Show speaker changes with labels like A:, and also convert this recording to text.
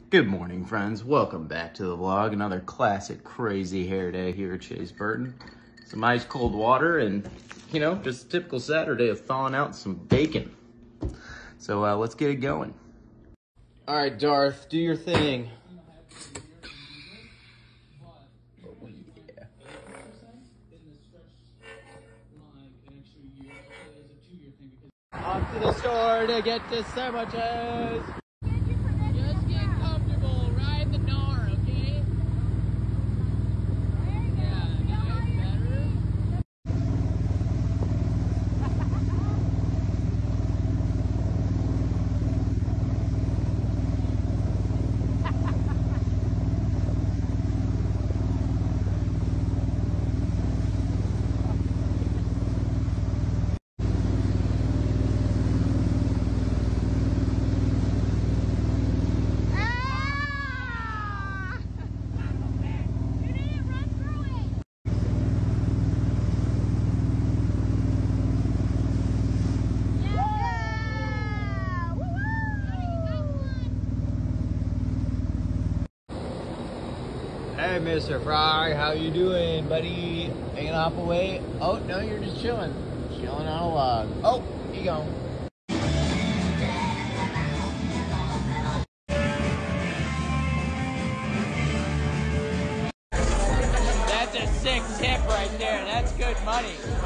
A: Good morning, friends. Welcome back to the vlog. Another classic crazy hair day here at Chase Burton. Some ice cold water and, you know, just a typical Saturday of thawing out some bacon. So let's get it going. All right, Darth, do your thing. Oh, yeah. Off to the store to get the sandwiches.
B: Just get comfortable, ride the gnar, okay? Yeah, that's better.
A: Hey, Mr. Fry, how you doing, buddy? Hanging off a way? Oh, no, you're just chilling. Chilling on a log. Oh, you gone.
B: That's a sick tip right there. That's good money.